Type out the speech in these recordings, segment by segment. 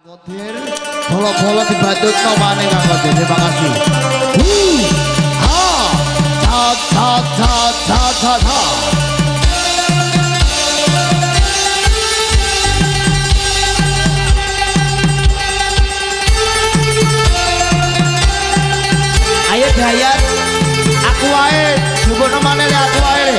Kodir, bolo-bolo dibatut no maneh Kang Kodir, terima kasih. Ha, ta ta ta ta ta ta. Ayo Dayat, aku wae, jupukno maneh le aku wae.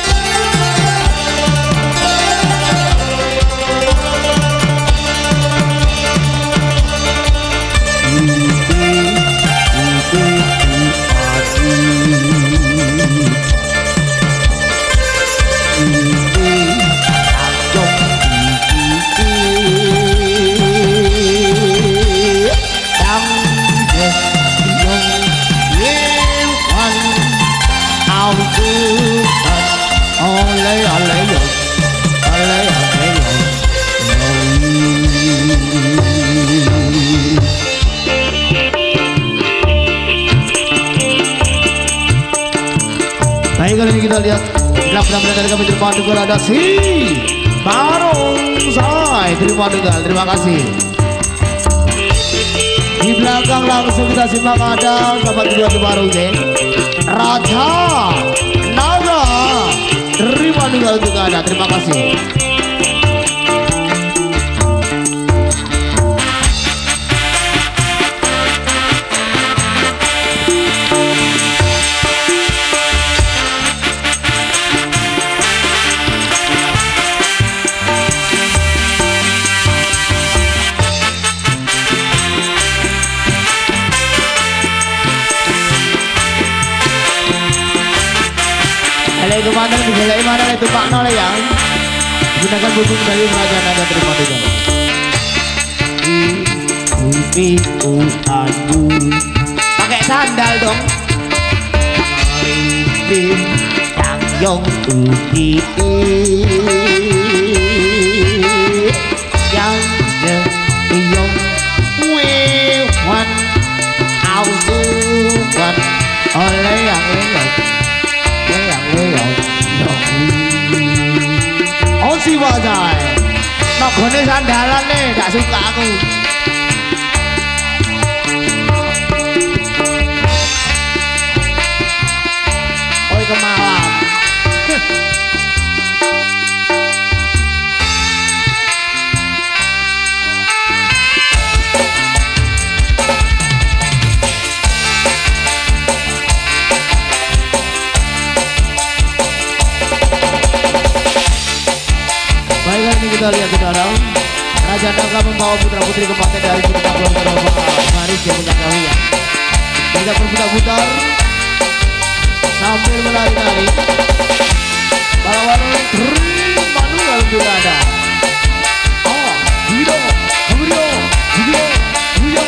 Baik, kali ini kita lihat benar-benar dari kami terima juga ada si Barongsai, terima kasih. Di belakang langsung kita simak ada sahabat kedua di Barongsai, Raja Naga, terima kasih. Kemana digelai mana itu Pak Nol ya, gunakan bubuk dari kerajaan Naga, terima kasih. Pakai sandal dong. Yang uki yang yang wewan auzuan oleh yang oh si wajah nogone sandalan nih, gak suka aku. Oi kemalam. Kita lihat saudara, Raja Naga membawa putra putri ke pantai dari kita keluarga Maris yang mengetahui ya. Kita berputar-putar sambil menari-nari. Para warung manual juga ada. Oh, Hido, Hido, Hido, Hido.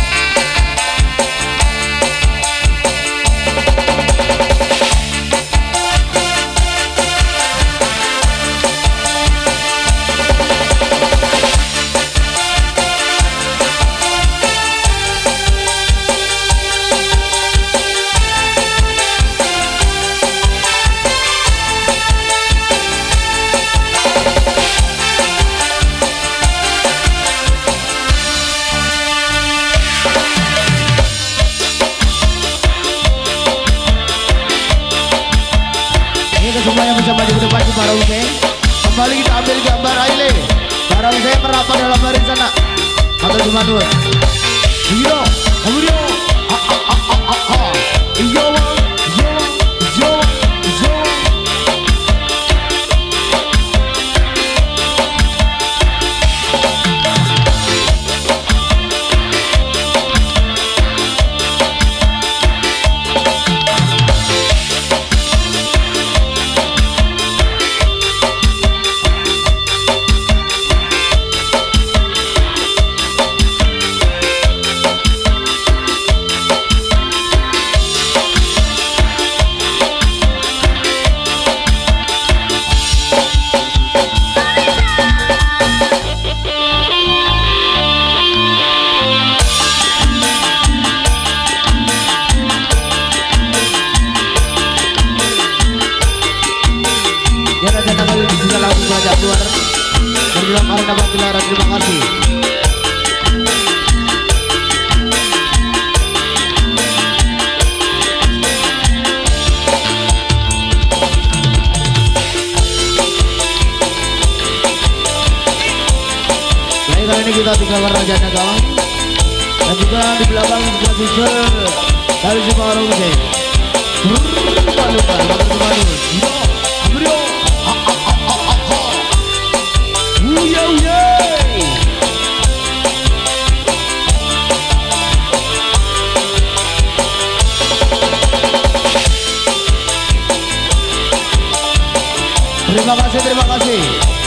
Semuanya bersama di depan Barongsai. Kembali kita ambil gambar Aile Barongsai merapat dalam barisan sana. Atau cuma dua. Hiro, Hiro, iyo, yo. ini kita tinggalkan Raja Naga. Dan juga di belakang sebelah susul dari Semarang ini. Malukan, Malukan. Yo, Uya, uya. Terima kasih, terima kasih.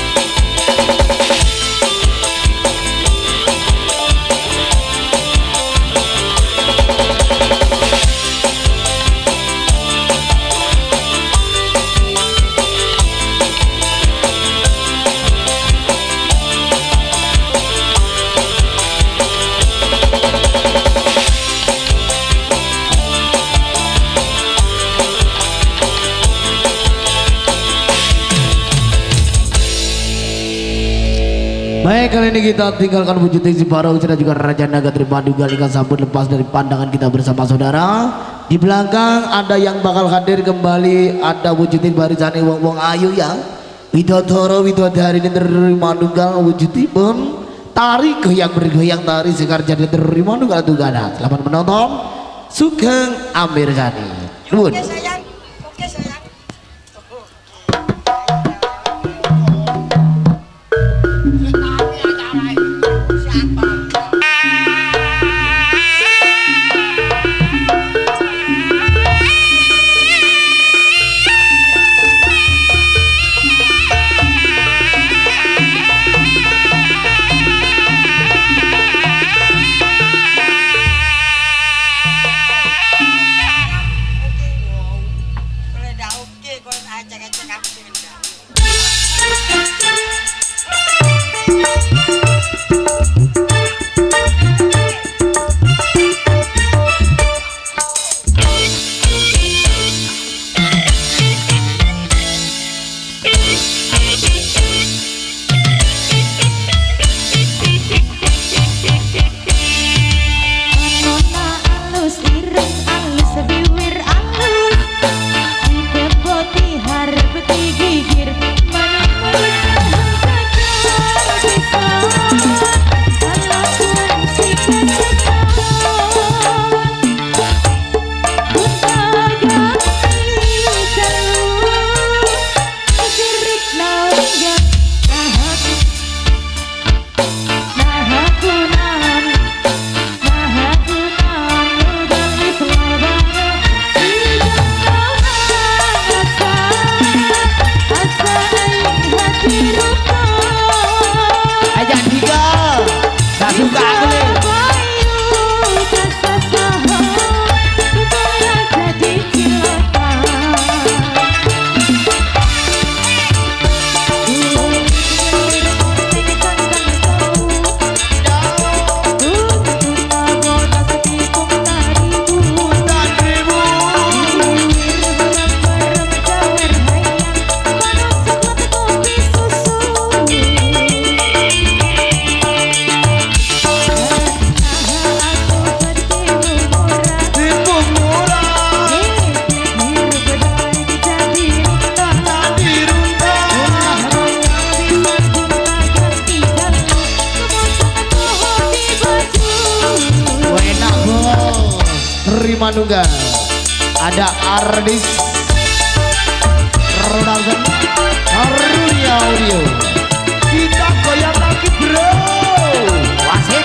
Baik, kali ini kita tinggalkan wujud si Barong dan juga Raja Naga Tripadu Galika sambut lepas dari pandangan kita bersama saudara. Di belakang ada yang bakal hadir kembali, ada wujudin barisane wong-wong ayu ya. Widodoro widodari ini terima nunggal wujudipun tari goyang bergoyang tari sekar jadi terima nunggal tugana. Selamat menonton Sugeng Amir Sani. Nuwun. Oke sayang, oke sayang. Manunggal ada Ardis Ronaldo Arya Audio kita goyang lagi bro wasit.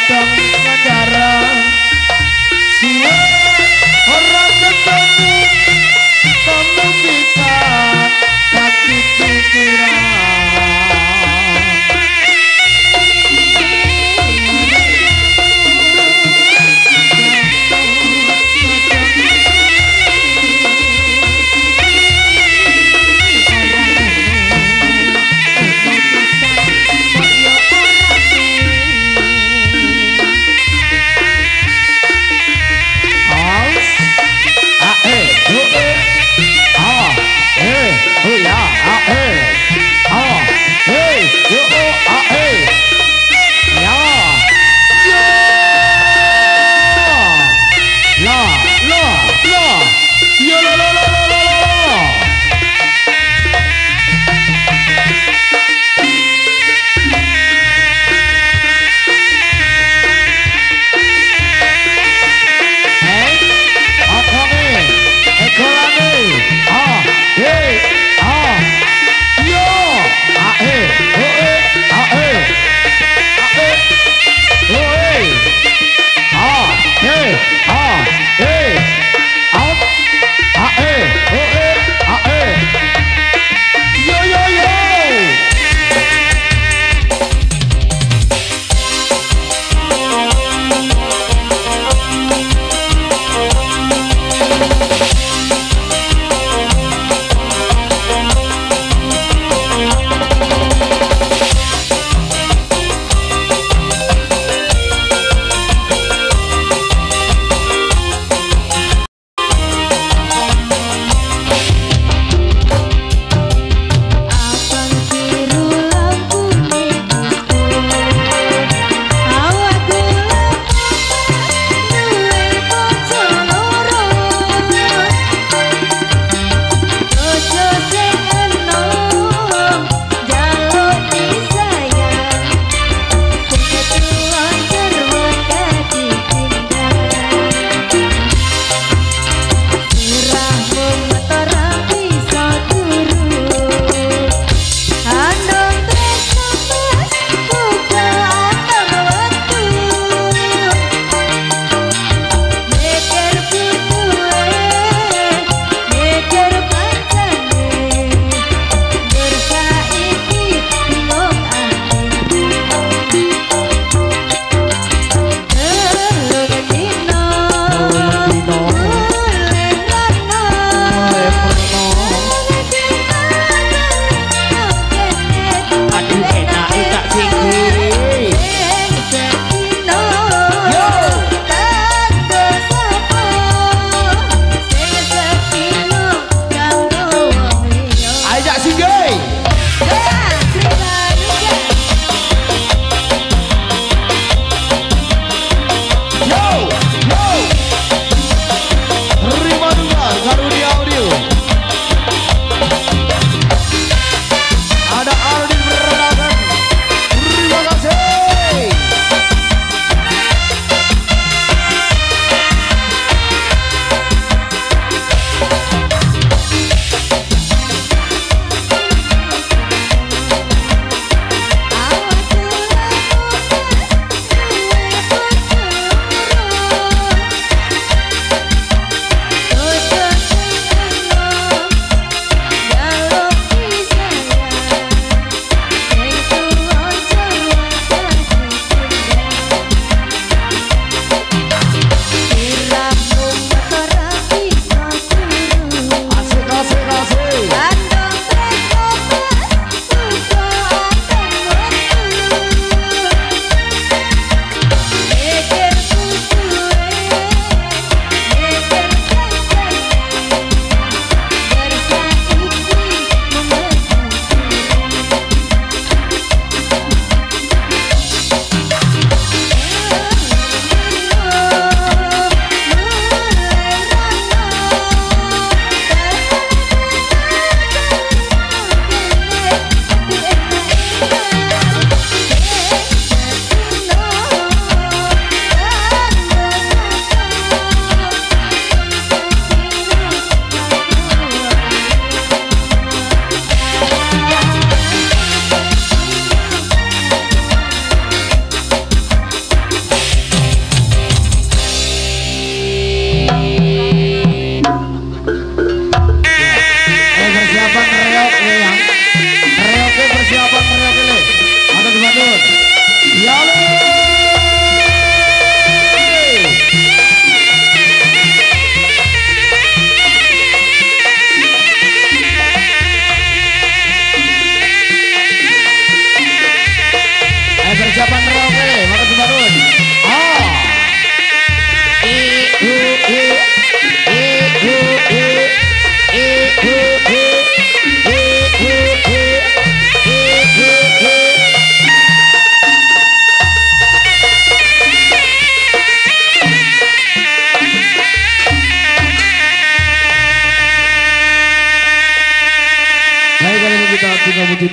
kadang jarang siang orang ketemu kamu bisa sakit pikiran.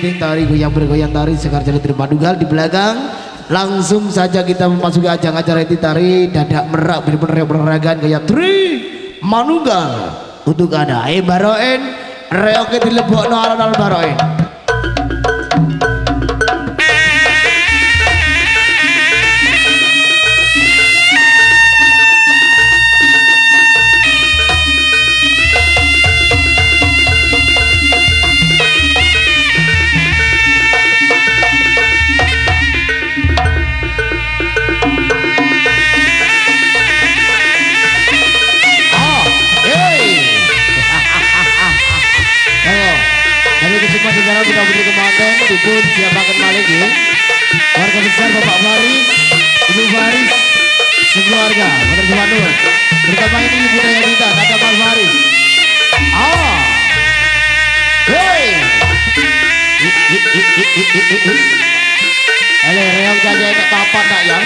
syuting tari goyang bergoyang tari Sekar Jaya Tripadugal. Di belakang langsung saja kita memasuki ajang acara ini tari dadak merak bener-bener berragan gaya Tri Manunggal untuk ada Baroen reoke dilebokno alon-alon Baroen. Kita beri kemanten dipun siapakan malih nggih. Warga besar Bapak Faris, Ibu Faris, sekeluarga matur nuwun. Bersama ini Ibu Dayadita, ada Mas Faris. Hei. Ele reog jaja nek papat nak yang.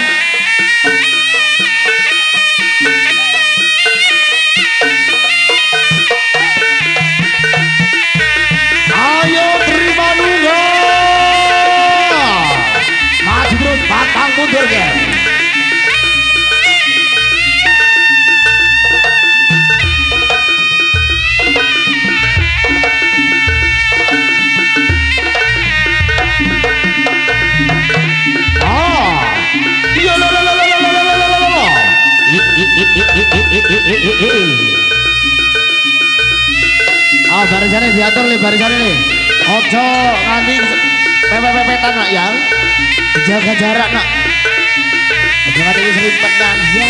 Pantang mundur ya. Barisannya diatur nih, barisannya nih. Ojo nganti pepepetan nak ya. Jaga jarak nak. Jangan ini sering pedang ya.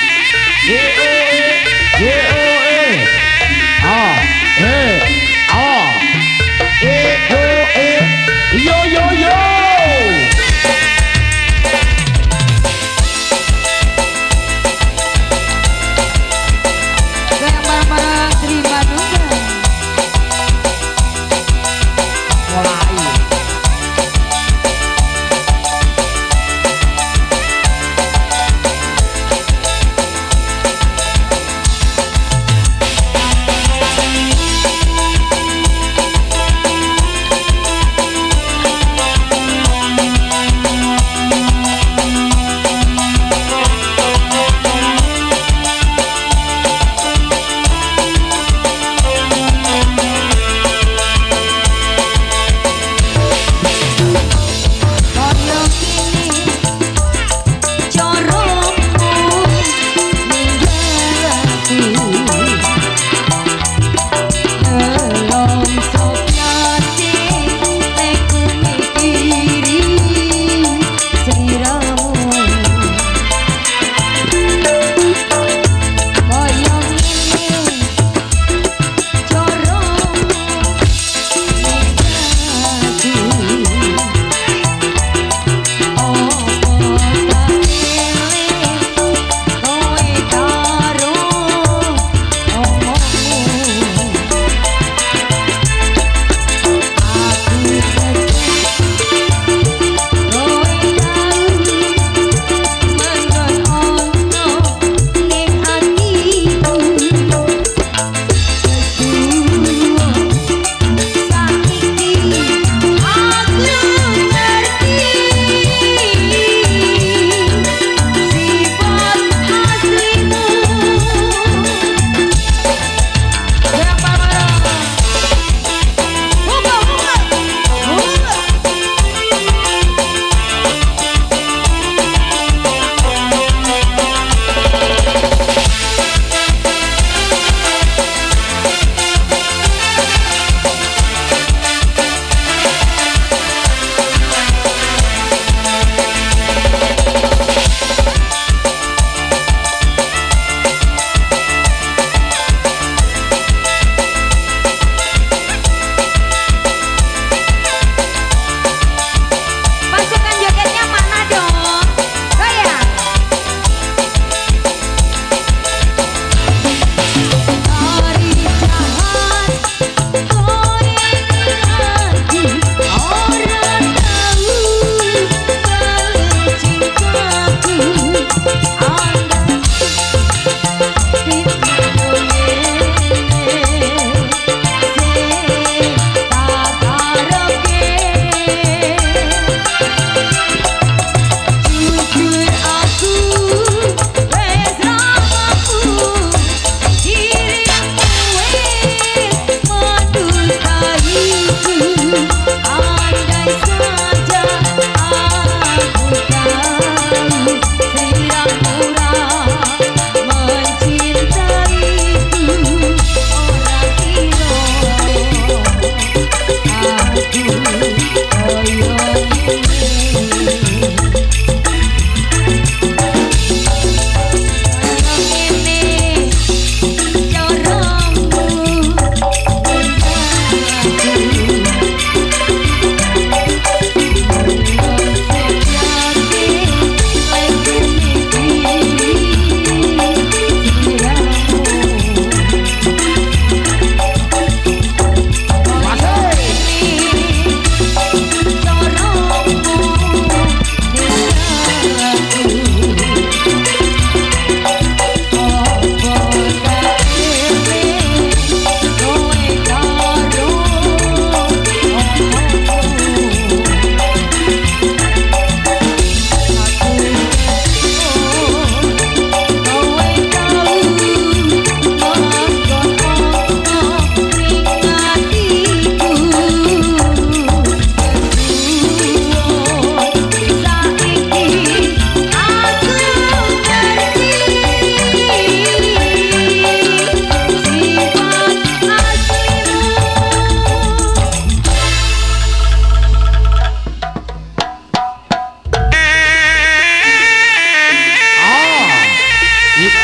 Yo yo yo. Barang-barang terima juga. Mulai.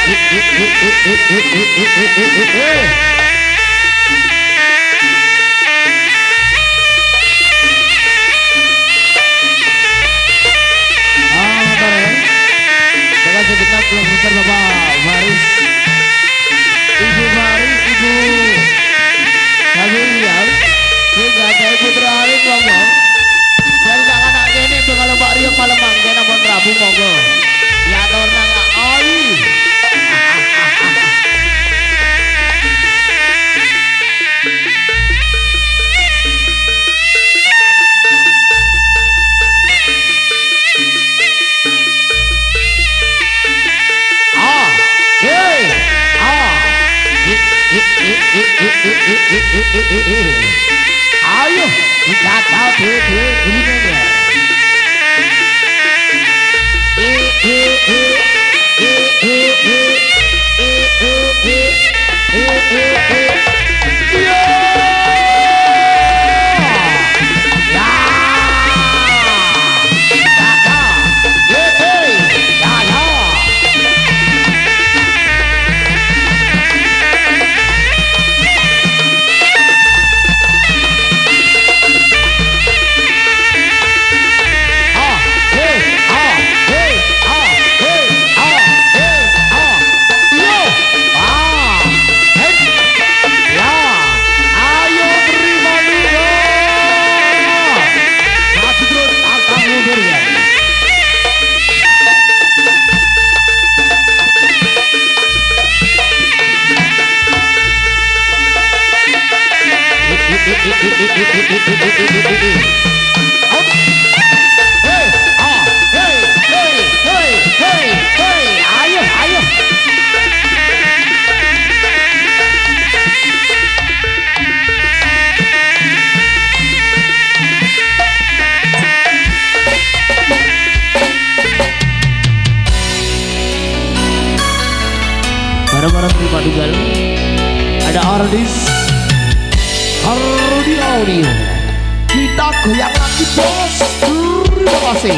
Dengan segenap keluarga besar Bapak Faris, Ibu Faris, Ibu Sabirian, sehingga ada Ibu Terakhir monggo. Saya tidak anak ini kalau Mbak Rio malam mangga namun Rabu monggo. Ya tahun nang oi. Ayo, kita tahu ini dia. Para terima dugal. Ada artis Hardi Audio. Kita goyang lagi bos. Terima kasih.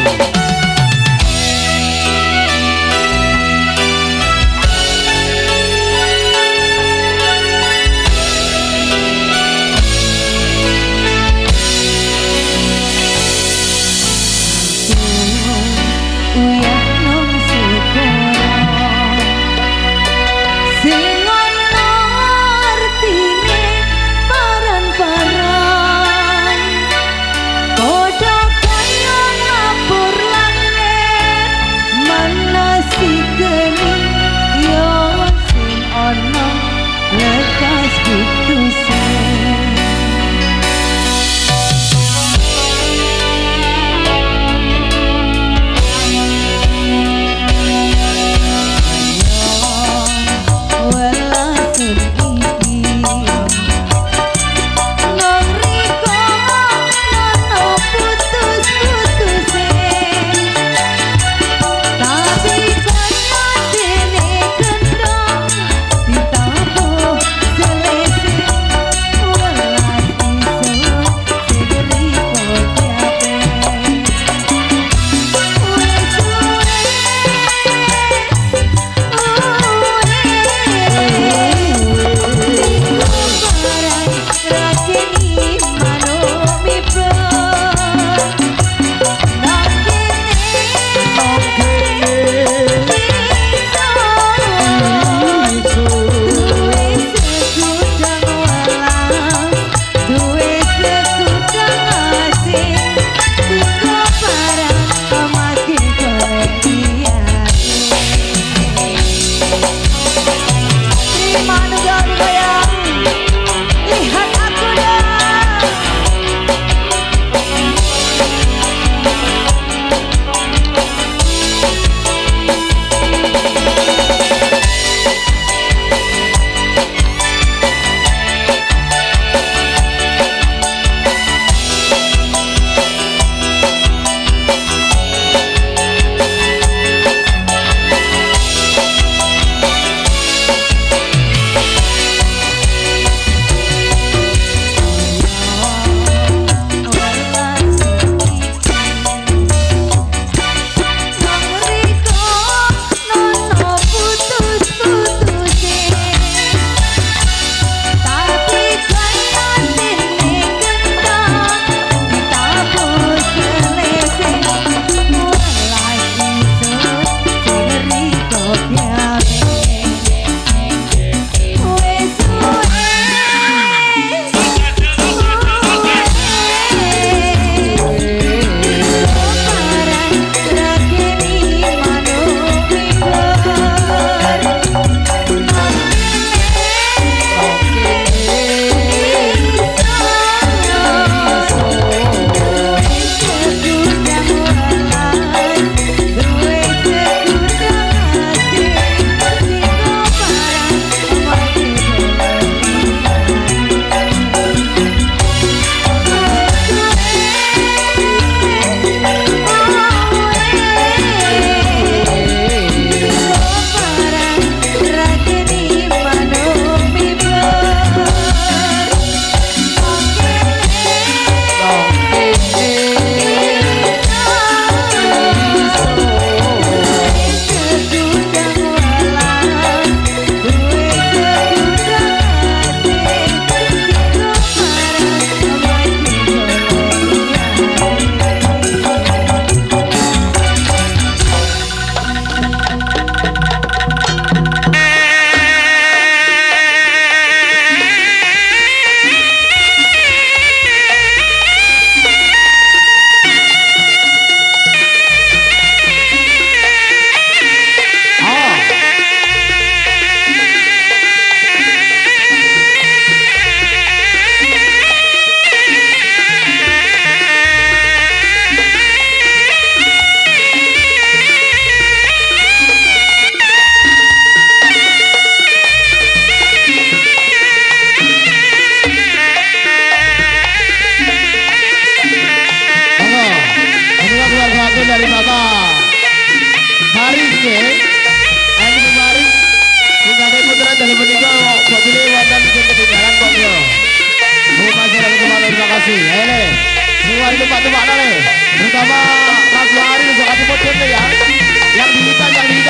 kasih meninggal kok pilih wadah bikin ketinggalan kok yo. Terima kasih. Hele. Semua itu Pak Tupak le. Terutama Mas Wahari besok hati modern ya. Yang dihitan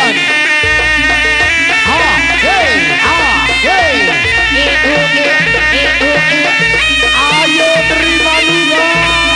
ayo terima juga.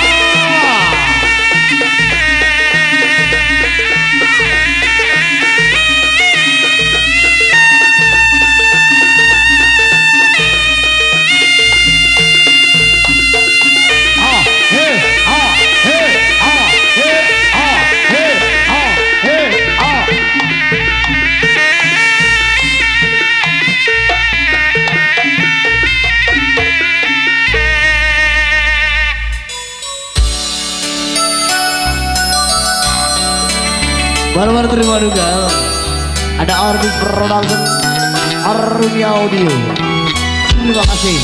Baru-baru terima juga. Ada Orbis Production, Arunia Audio. Terima kasih.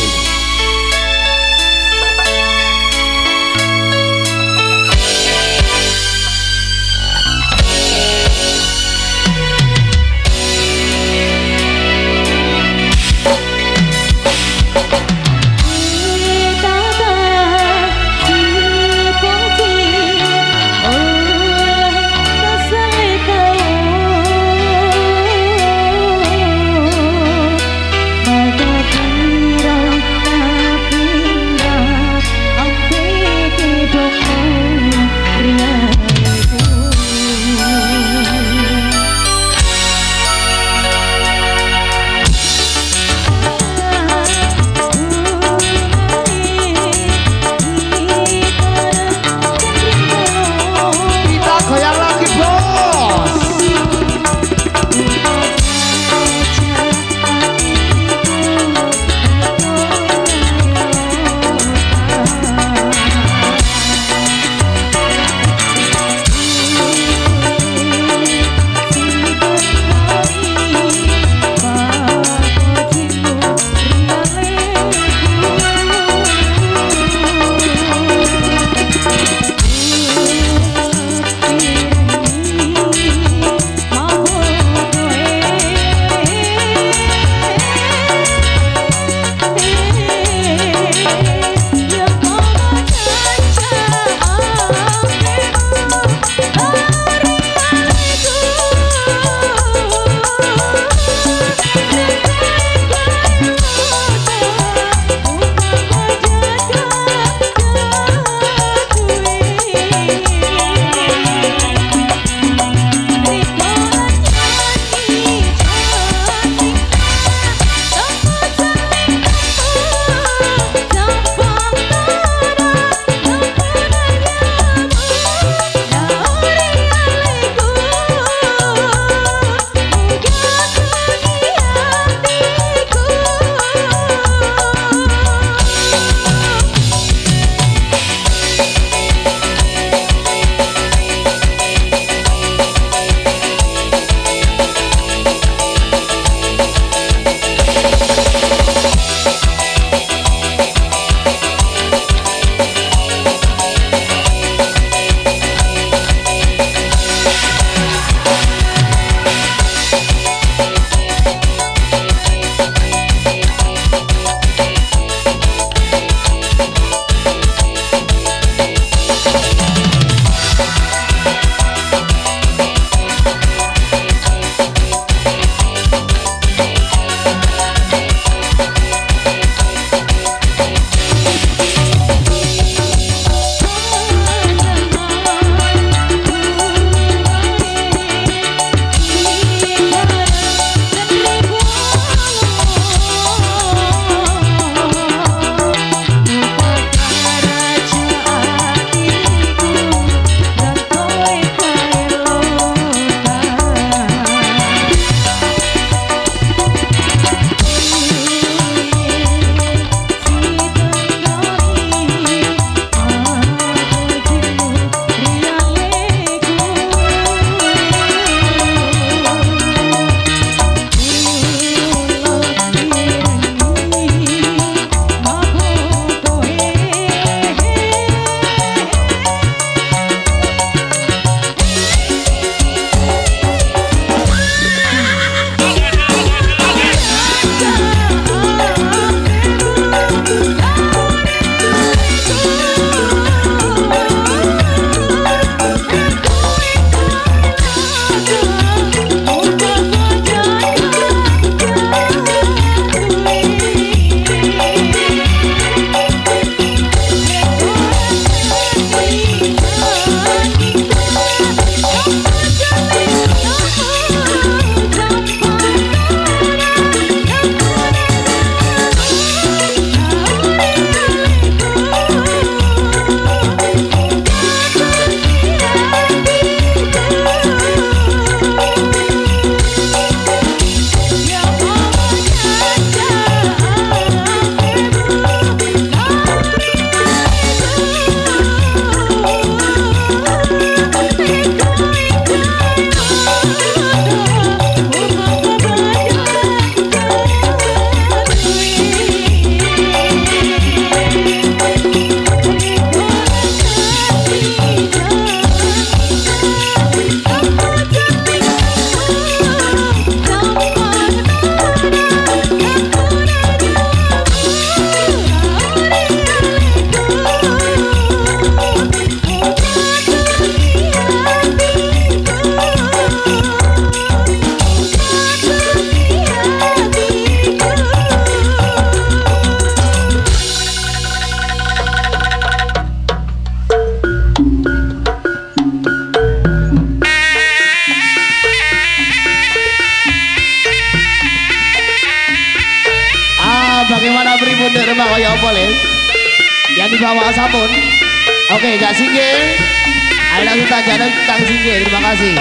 Remang kaya apa le? Yang dibawa sabun. Oke, gak singgih. Ayo langsung tanya tentang singgih. Terima kasih.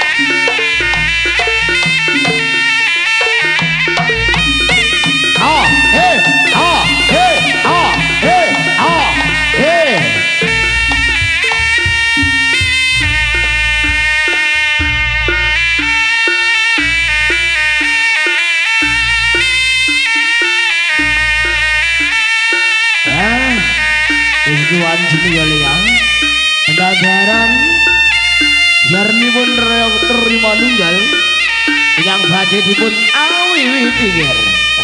Ah, hey, ah, hey, ah, hey, ah, hey. Tujuan sini ya liang pendadaran yarni pun reok terima nunggal yang badai dipun awiwi tinggal.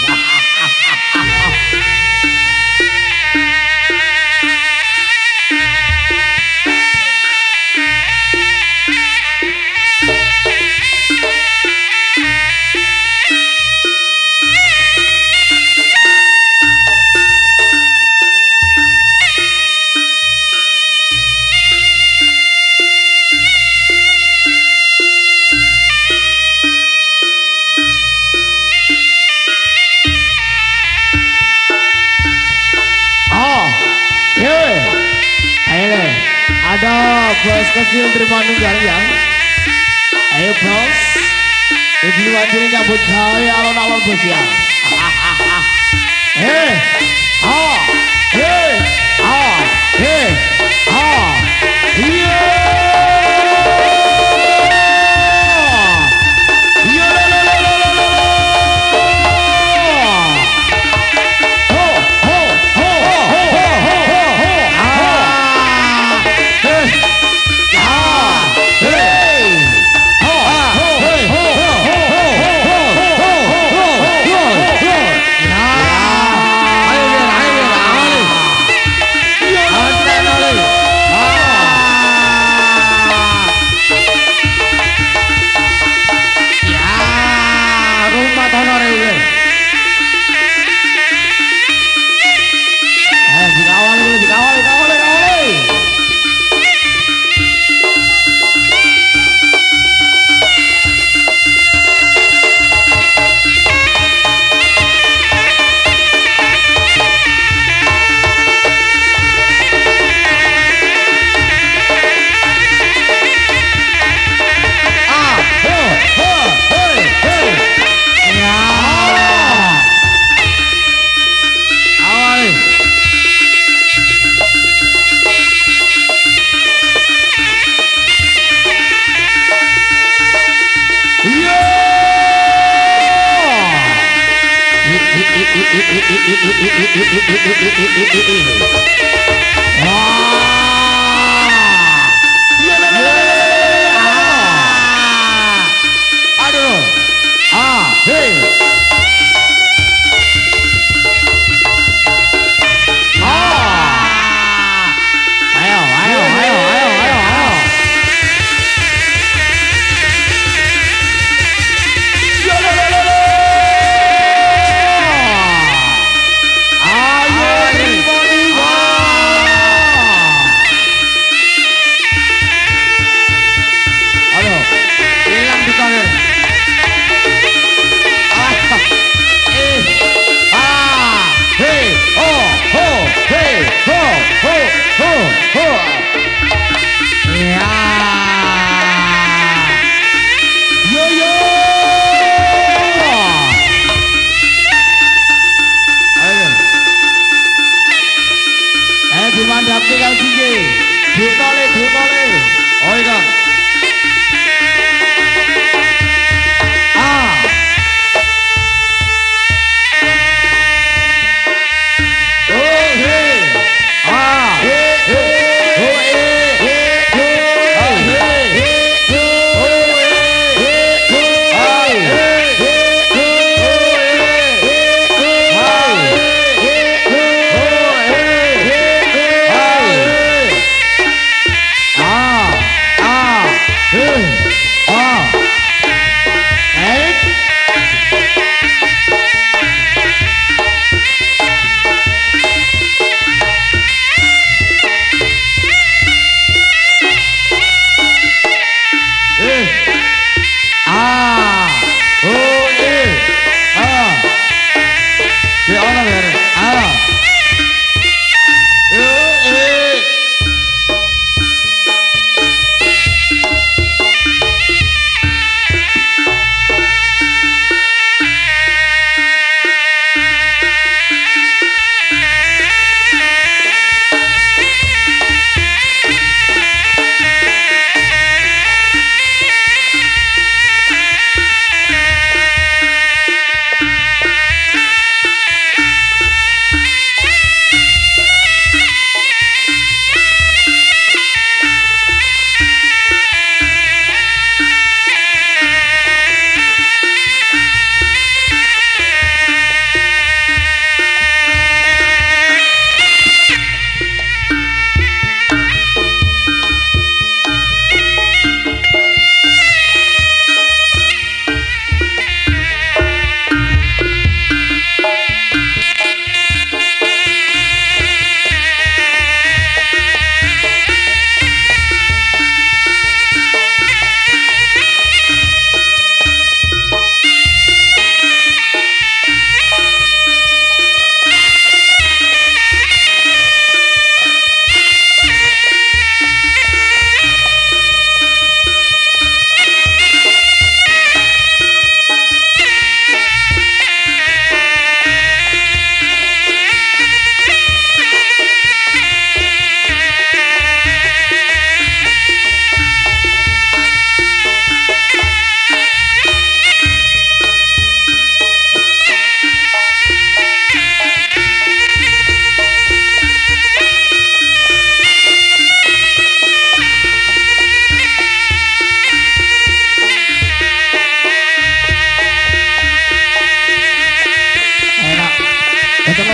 Ada bos kecil terima nunggal yang ayo bos ibu wajib nyambut gawe alon-alon bos ya iya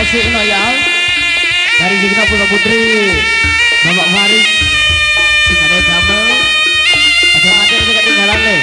Esi Noyal dari Zikna Putra Putri Bapak Faris sing ada damel aja ngatir sing ketinggalan le.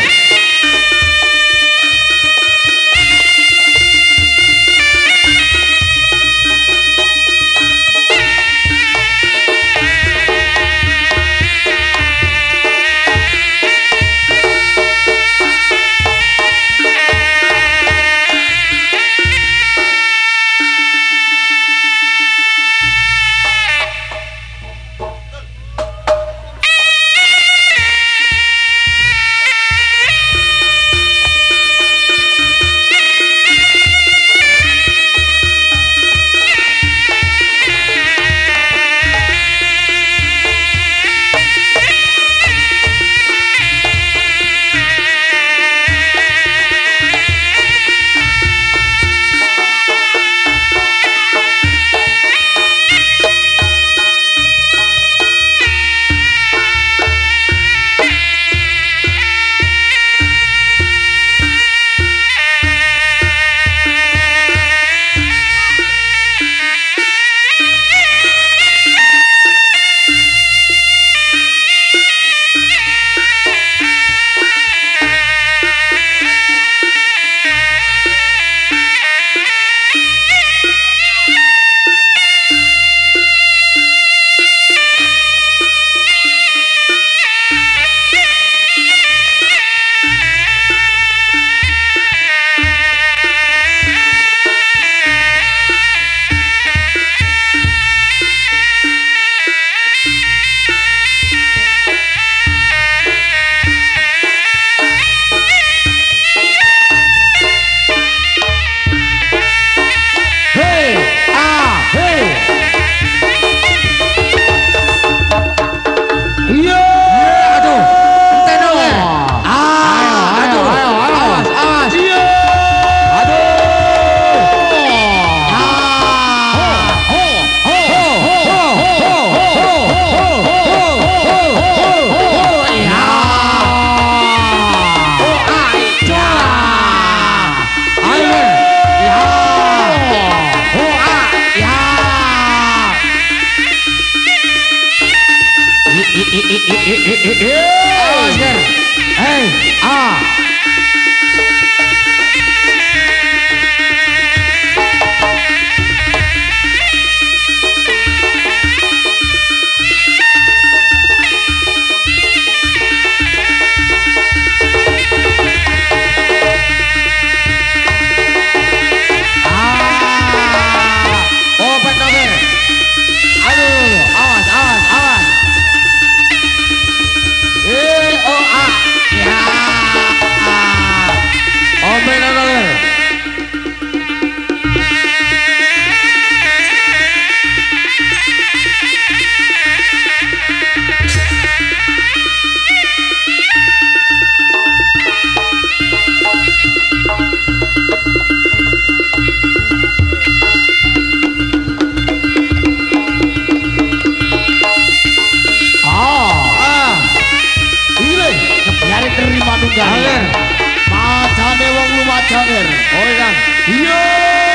Macane wong lumajanger. Oh iya. Iya.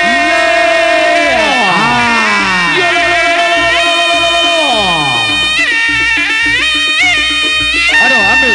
Aduh, ambil.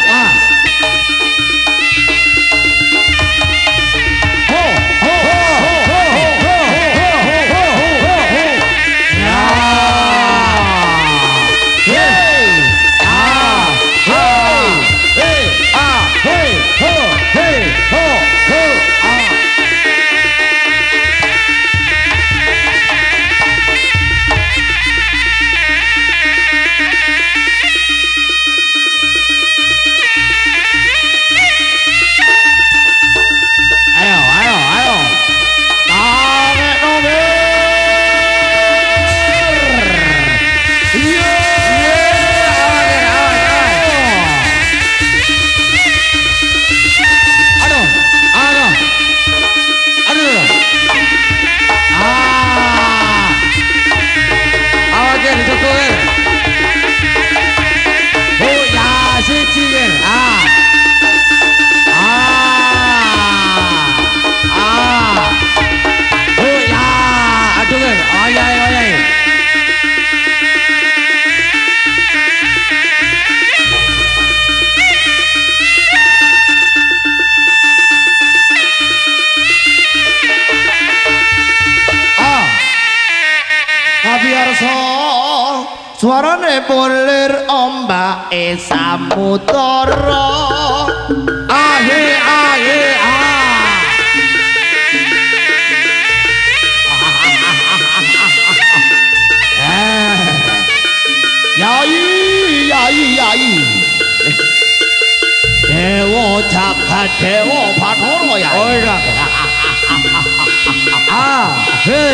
Arsa suarane bolir ombake samudara ahe ahe yai yai yai Dewa Jagat Dewa Bathara ya oh iya he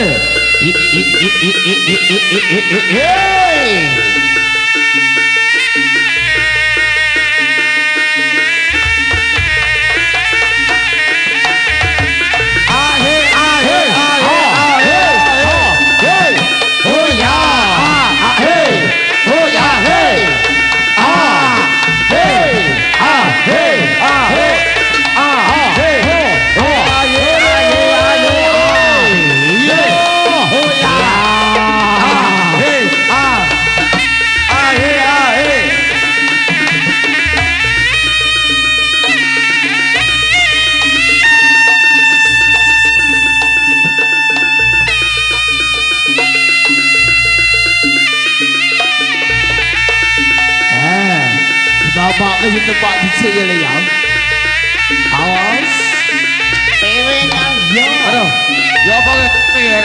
Bapak ke tempat dicek ya le ya. Awas. Pewengan yo. Aduh. Yo apa ke?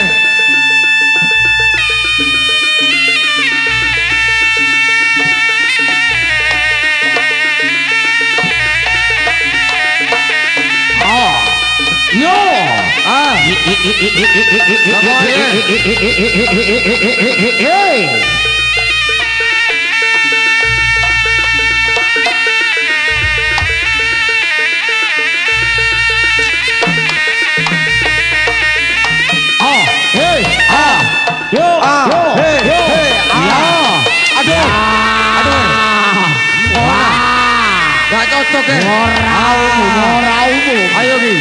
Oh. Yo. Ah. Cocok ya. Moraumu. Ayo Ki.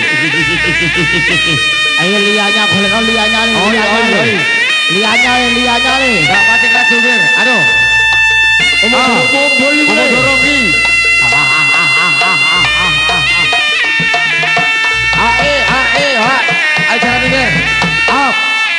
Ayo lianya golek lianya nih. Lianya nih. Enggak pati kradungir. Aduh. Kumpul iki. Dorong Ki. Ayo jangan mikir. Up.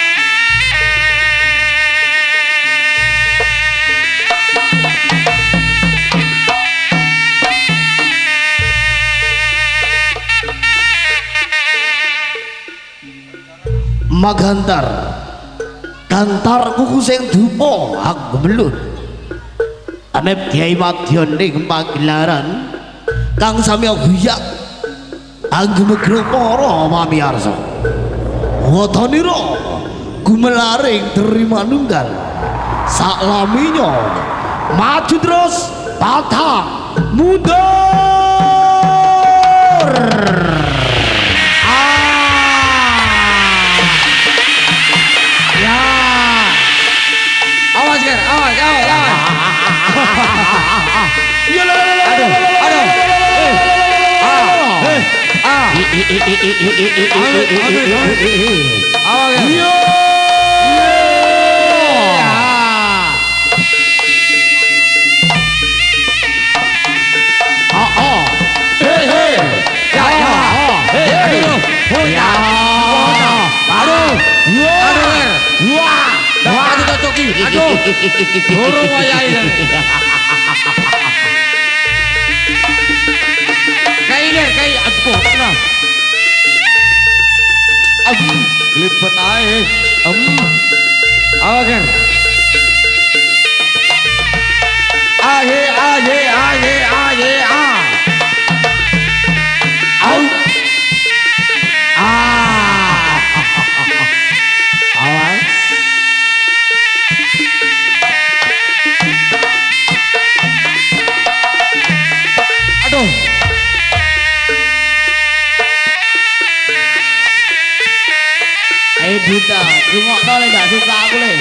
Magantar gantar kuku sing dupa aku belut anep Kyai Madyan ning pagelaran kang sami guyak anggemegro para pamirsa wadanira gumelaring terima nunggal saklaminya maju terus patah mundur Dorong wayai kayak aduh nah lipet ae awakan Dita, cuma kau tidak suka aku le.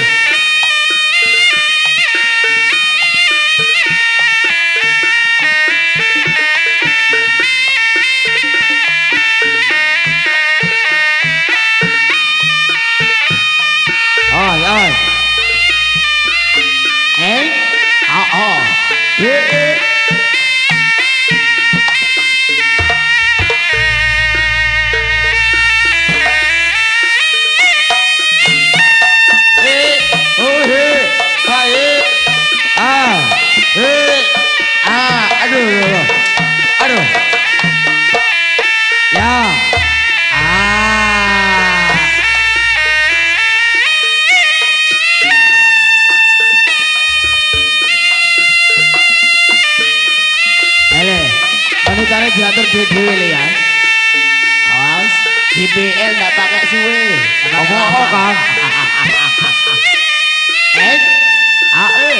diatur dhewe ya. Awas, DBL nggak pakai suwe. Apa Kang? AE.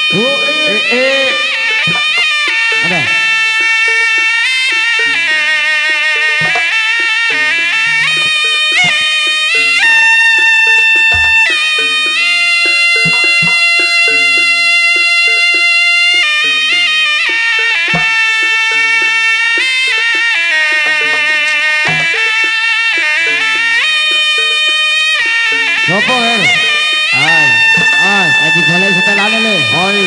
Ada. Sopo her? Lagi golek setelane le. Oi.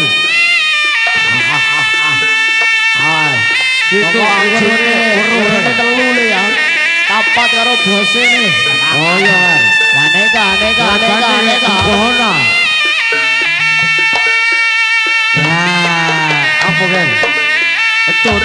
Itu urune telu le ya. Tapat karo bose ne. Oh iya kan. Aneka. Corona. Ya, apa kan? Betul.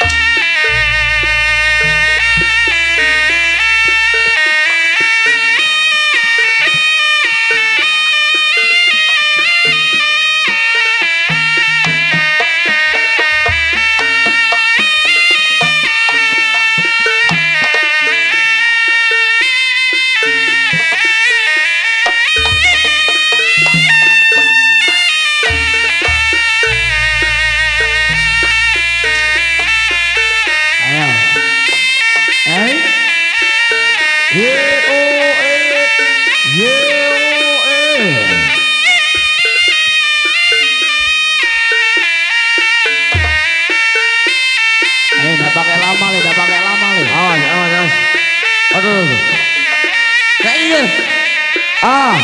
Aduh. Kayak ini. Ah.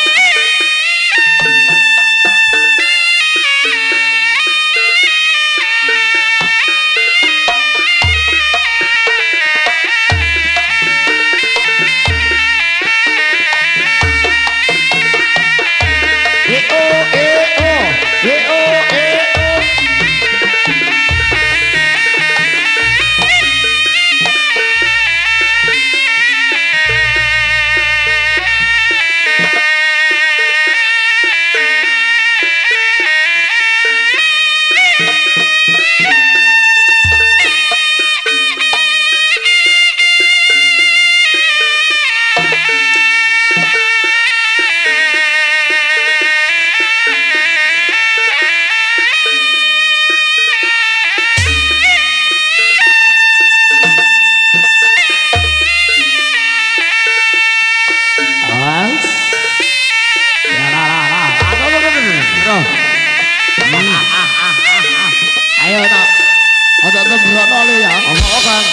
Ayo tak. Ojo tembrono le ya. Apa Kang?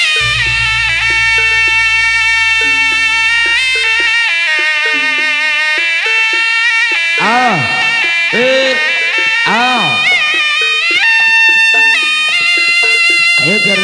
Ah. Ayo ger.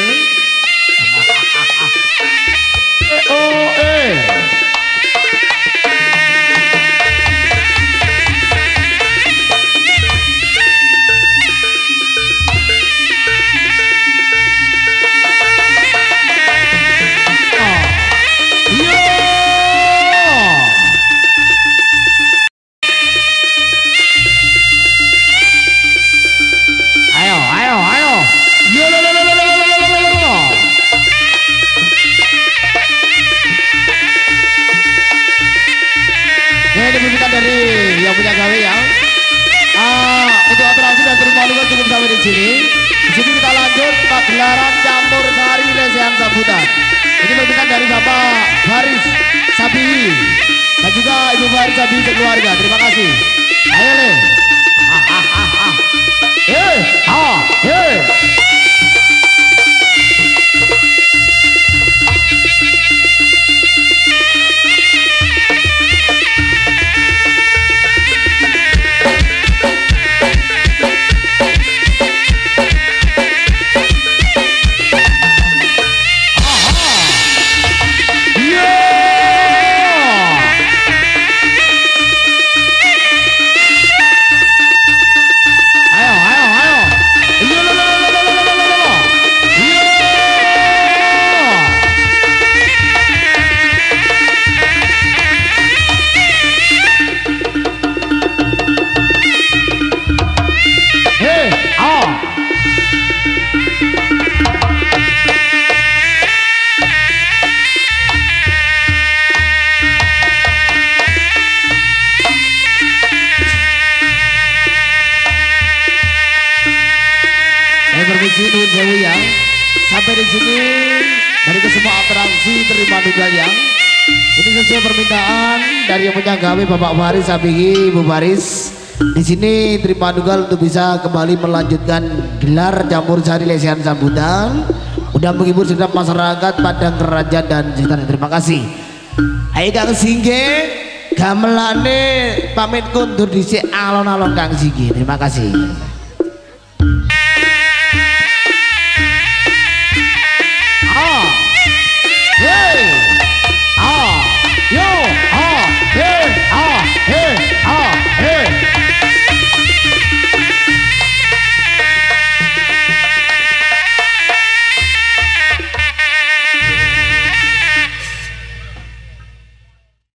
Dari yang punya gawe ya. Untuk atraksi dan termalukan cukup sampai di sini. Di sini kita lanjut pagelaran campur sari lesehan sambutan. Ini berbicara dari Bapak Baris Sabihi dan juga Ibu Baris Sabihi sekeluarga. Terima kasih. Ayo le. Ayo. sini dari ke semua atraksi terima juga yang ini sesuai permintaan dari yang punya gawe Bapak Faris Abigi Ibu Faris. Di sini terima duga untuk bisa kembali melanjutkan gelar campur sari lesehan sambutan. Udah menghibur segenap masyarakat Padang Kerajaan dan sekitarnya. Terima kasih. Ayo Kang Singge, gamelane pamit kundur dhisik alon-alon Kang Singge. Terima kasih. Ah. Hey.